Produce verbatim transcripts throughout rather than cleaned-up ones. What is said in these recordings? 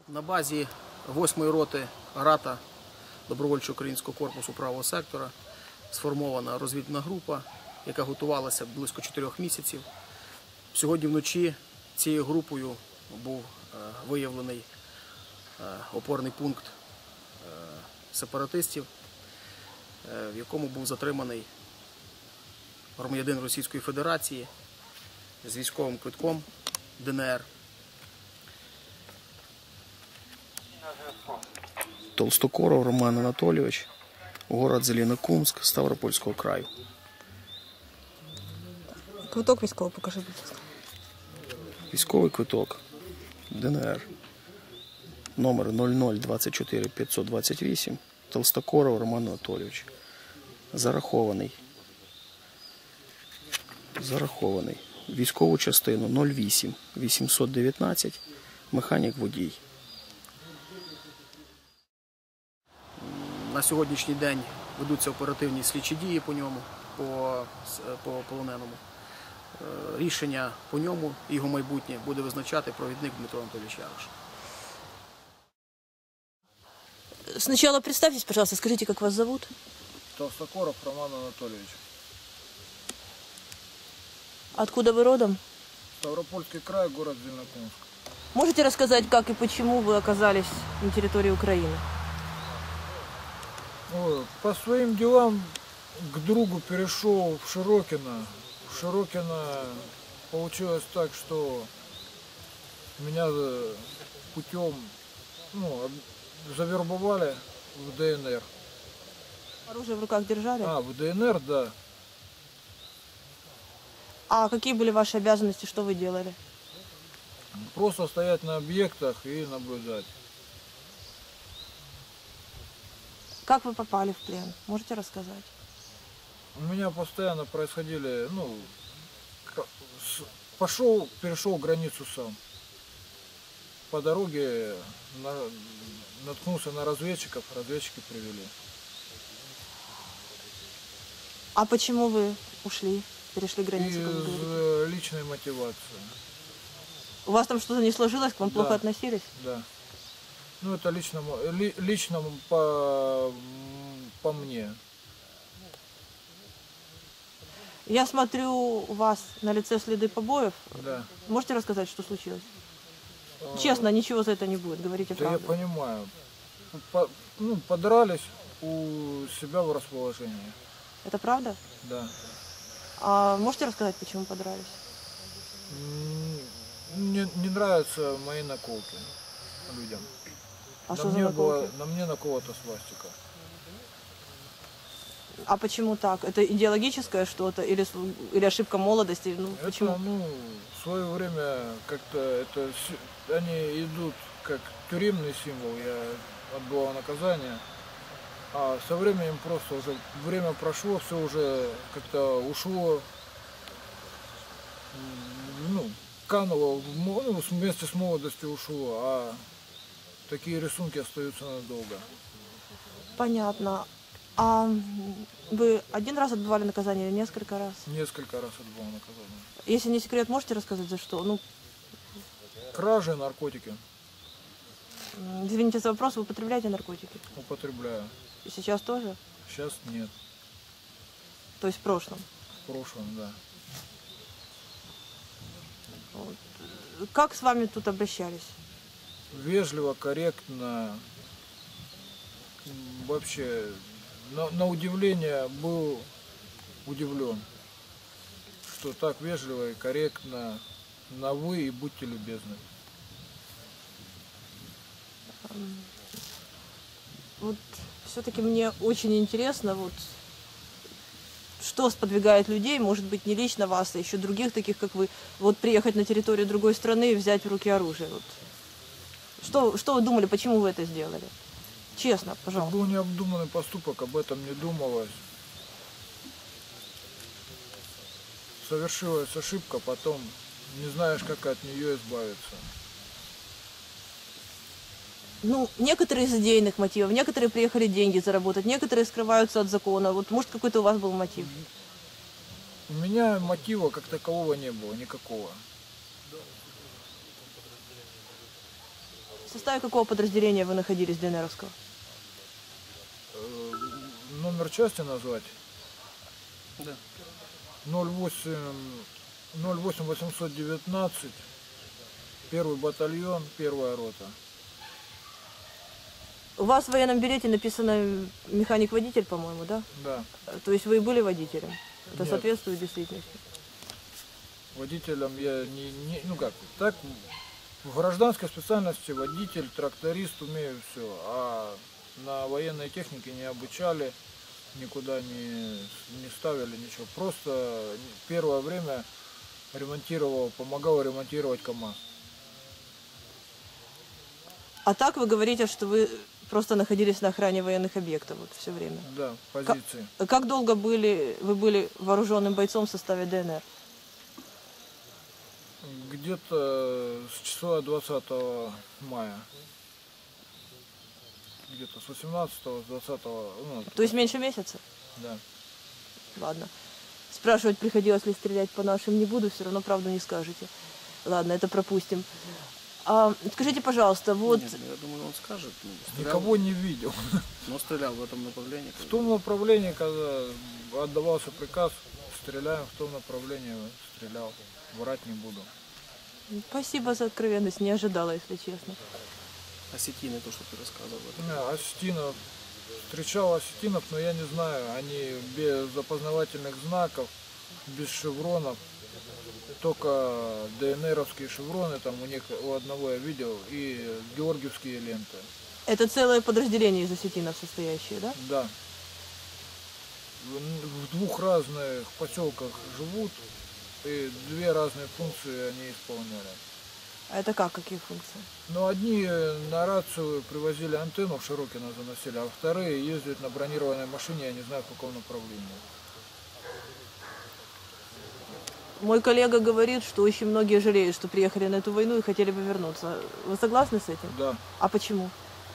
На базі восьмої роти ГРАТа Добровольчого українського корпусу правого сектора сформована розвідна група, яка готувалася близько чотирьох місяців. Сьогодні вночі цією групою був виявлений опорний пункт сепаратистів, в якому був затриманий громадянин Російської Федерації з військовим квитком ДНР. Толстокоров Роман Анатолійович, город Зеленокумск, Ставропольського краю. Квиток військовий покажи, будь ласка. Військовий квиток ДНР номер нуль нуль двадцять чотири п'ятсот двадцять вісім, Толстокоров Роман Анатолійович. Зарахований. Зарахований. Військову частину нуль вісім вісімсот дев'ятнадцять, механік-водій. На сьогоднішній день ведуться оперативні слідчі дії по ньому, по, по полоненому. Рішення по ньому, його майбутнє, буде визначати провідник Дмитро Анатолійович Ярош. Сначала представьтесь, пожалуйста, скажите, как вас зовут? Толстокоров Роман Анатольевич. Откуда вы родом? Ставропольский край, город Зеленокумск. Можете рассказать, как и почему вы оказались на территории Украины? По своим делам к другу перешел в Широкино. В Широкино получилось так, что меня путем ну, завербовали в ДНР. Оружие в руках держали? А, в ДНР, да. А какие были ваши обязанности, что вы делали? Просто стоять на объектах и наблюдать. Как вы попали в плен? Можете рассказать? У меня постоянно происходили, ну, пошел, перешел границу сам. По дороге на, наткнулся на разведчиков, разведчики привели. А почему вы ушли, перешли границу? Из личной мотивации. У вас там что-то не сложилось, к вам да, плохо относились? Да. Ну, это лично, ли, лично по, по мне. Я смотрю, у вас на лице следы побоев. Да. Можете рассказать, что случилось? А, Честно, ничего за это не будет, говорите да правду. я понимаю. По, ну, подрались у себя в расположении. Это правда? Да. А можете рассказать, почему подрались? Мне не нравятся мои наколки людям. А на, что мне за наколки? было, на мне наколота свастика. А почему так? Это идеологическое что-то или, или ошибка молодости? Ну, Это, почему? ну, в свое время как-то это они идут как тюремный символ. Я отбывал наказание. А со временем просто уже время прошло, все уже как-то ушло, ну, кануло, ну, вместе с молодостью ушло, а такие рисунки остаются надолго. Понятно. А вы один раз отбывали наказание или несколько раз? Несколько раз отбывал наказание. Если не секрет, можете рассказать, за что? Ну, кражи, наркотики. Извините за вопрос, вы употребляете наркотики? Употребляю. И сейчас тоже? Сейчас нет. То есть в прошлом? В прошлом, да. Вот. Как с вами тут обращались? Вежливо, корректно. Вообще, на, на удивление был удивлен, что так вежливо и корректно на вы и будьте любезны. Вот все-таки мне очень интересно, вот, что сподвигает людей, может быть, не лично вас, а еще других таких, как вы, вот приехать на территорию другой страны и взять в руки оружие. Вот. Что, что вы думали, почему вы это сделали? Честно, пожалуйста. Это был необдуманный поступок, об этом не думалось. Совершилась ошибка, потом не знаешь, как от нее избавиться. Ну, некоторые из идейных мотивов, некоторые приехали деньги заработать, некоторые скрываются от закона. Вот, может, какой-то у вас был мотив? У меня мотива как такового не было, никакого. составе какого подразделения вы находились ДНРовского? Э, Номер части назвать? Да. ноль восемь ноль восемь восемьсот девятнадцать, первый батальон, первая рота. У вас в военном билете написано механик-водитель, по-моему, да? Да. То есть вы и были водителем? Это Нет. соответствует действительности? Водителем я не, не... Ну как, так в гражданской специальности водитель, тракторист умею все, а на военной технике не обучали, никуда не, не ставили ничего. Просто первое время ремонтировал, помогал ремонтировать КАМАЗ. А так вы говорите, что вы просто находились на охране военных объектов вот все время. Да, позиции. Как, как долго были, вы были вооруженным бойцом в составе ДНР? Где-то с числа двадцатого мая. Где-то с восемнадцатого, с двадцатого. Ну, То есть меньше месяца? да. Ладно. Спрашивать, приходилось ли стрелять по нашим, не буду, все равно правду не скажете. Ладно, это пропустим. А, скажите, пожалуйста, вот... Нет, я думаю, он скажет. Ну, стрелял, Никого не видел. но стрелял в этом направлении. В том направлении, когда отдавался приказ, стреляем в том направлении, стрелял. Врать не буду. Спасибо за откровенность, не ожидала, если честно. Осетины, то, что ты рассказывал. Да, осетинов. Встречал осетинов, но я не знаю, они без опознавательных знаков, без шевронов. Только ДНРовские шевроны, там у них у одного я видел, и георгиевские ленты. Это целое подразделение из осетинов состоящее, да? Да. В в двух разных поселках живут, и две разные функции они исполняли. А это как, какие функции? Но одни на рацию привозили антенну в Широкино заносили, а вторые ездят на бронированной машине, я не знаю в каком направлении. Мой коллега говорит, что очень многие жалеют, что приехали на эту войну и хотели бы вернуться. Вы согласны с этим? Да. А почему?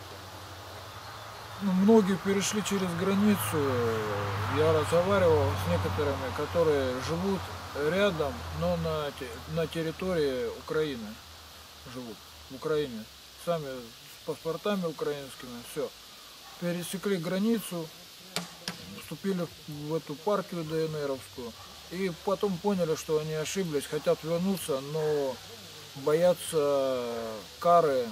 Ну, многие перешли через границу. Я разговаривал с некоторыми, которые живут рядом, но на, те- на территории Украины живут. В Украине. Сами с паспортами украинскими, все. Пересекли границу, вступили в эту партию ДНРовскую. И потом поняли, что они ошиблись, хотят вернуться, но боятся кары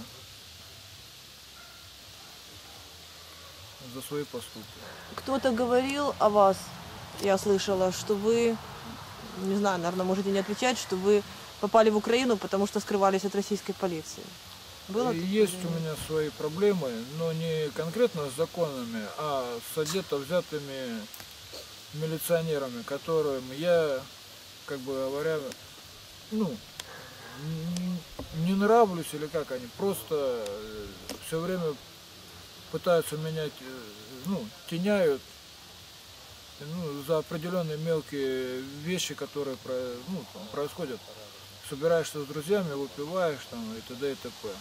за свои поступки. Кто-то говорил о вас, я слышала, что вы, не знаю, наверное, можете не отвечать, что вы попали в Украину, потому что скрывались от российской полиции. Было? И есть у меня свои проблемы, но не конкретно с законами, а с одето взятыми милиционерами, которым я, как бы говоря, ну, не, не нравлюсь или как они, просто все время пытаются менять, ну, теняют, ну, за определенные мелкие вещи, которые про- ну, там, происходят. Собираешься с друзьями, выпиваешь там и т.д. и т.п.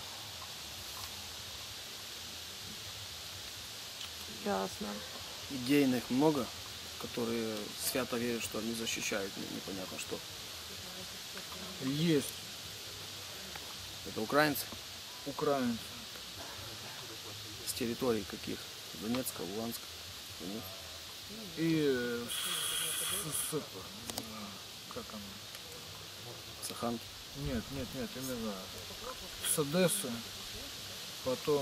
Ясно. Идейных много, которые свято верят, что они защищают не- непонятно что. Есть Это украинцы украинцы. с территорий каких? Донецка, Луганска. Нет? И с, с- это, как оно? Саханки. Нет, нет, нет, именно с Одессы, потом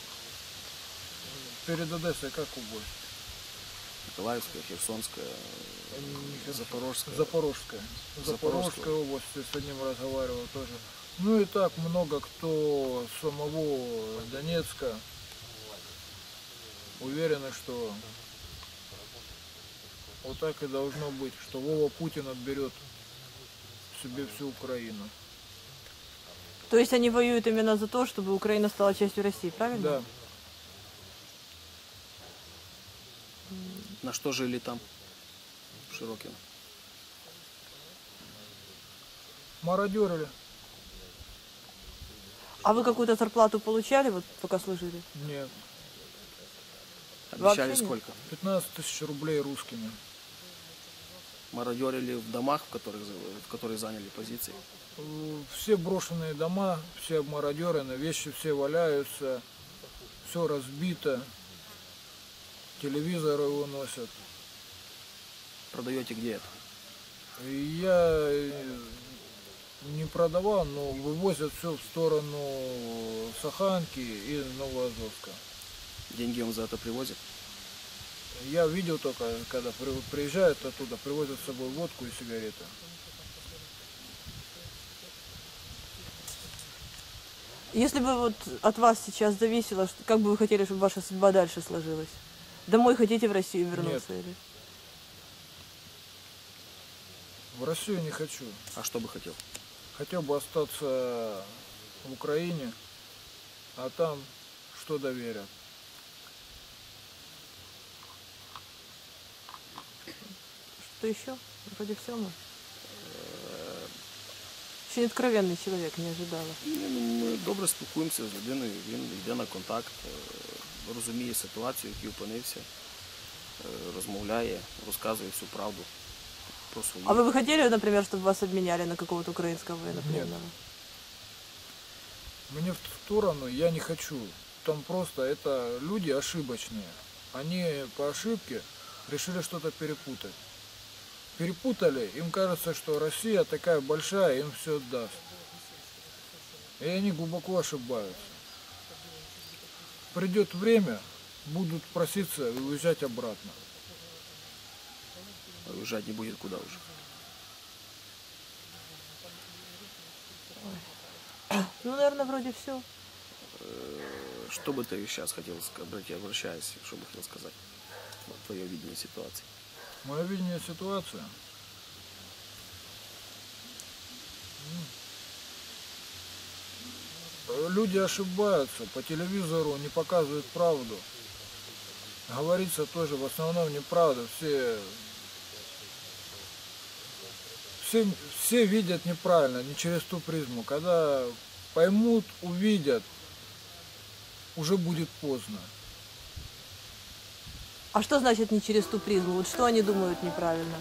перед Одессой как убой? Николаевская, Херсонская, Запорожская. Запорожская. Запорожская. Запорожская область, с одним разговаривал тоже. Ну и так много кто с самого Донецка уверены, что вот так и должно быть, что Вова Путин отберет себе всю Украину. То есть они воюют именно за то, чтобы Украина стала частью России, правильно? Да. На что жили там? В Широкино. Мародерили. А вы какую-то зарплату получали, вот пока служили? Нет. Обещали Вообще нет? сколько? пятнадцать тысяч рублей русскими. мародерили в домах, в которых, за- в которые заняли позиции? Э, Все брошенные дома, все обмародерены, вещи все валяются, все разбито, телевизоры выносят. Продаете где это? И я э, не продавал, но вывозят все в сторону Саханки и Новоазовска. Деньги вам за это привозят? Я видел только, когда при- приезжают оттуда, привозят с собой водку и сигареты. Если бы вот от вас сейчас зависело, что- как бы вы хотели, чтобы ваша судьба дальше сложилась? Домой хотите в Россию вернуться? Или? В Россию не хочу. А что бы хотел? Хотел бы остаться в Украине, а там что доверят. Что еще? Вроде все мы. Очень откровенный человек, не ожидала. Ні, ну, Ми добре спілкуємося з людиною, він йде на контакт, е, розуміє ситуацію, в якій опинився, е, розмовляє, розказує всю правду про свої. А вы бы хотели, например, чтобы вас обменяли на какого-то украинского военнопленного? Мне в ту сторону я не хочу. Там просто это люди ошибочные. Они по ошибке решили что-то перепутать. Перепутали, им кажется, что Россия такая большая, им все даст. И они глубоко ошибаются. Придет время, будут проситься и уезжать обратно. Уїжджати не буде куди вже. Ну, наверное, вроде все. Что бы ты сейчас хотел сказать, обращаясь, что бы хотел сказать? Вот твое видение ситуации. Мое видение ситуации. М. Люди ошибаются, по телевизору не показывают правду. Говорится тоже в основном неправда. Все, все, все видят неправильно, не через ту призму. Когда поймут, увидят, уже будет поздно. А что значит не через ту призму? Вот что они думают неправильно?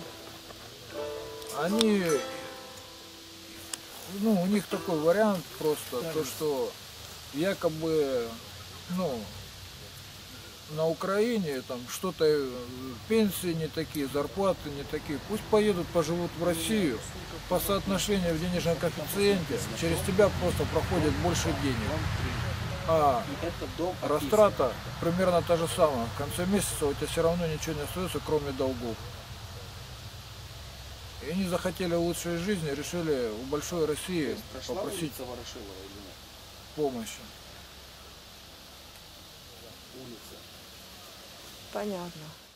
Они, ну, у них такой вариант просто, то, что якобы, ну, на Украине там что-то, э, пенсии не такие, зарплаты не такие, пусть поедут, поживут в Россию, по соотношению в денежном коэффициенте, через тебя просто проходит больше денег. А растрата примерно та же самая. В конце месяца у тебя все равно ничего не остается, кроме долгов. И они захотели лучшей жизни, решили у большой России попросить помощи. Понятно.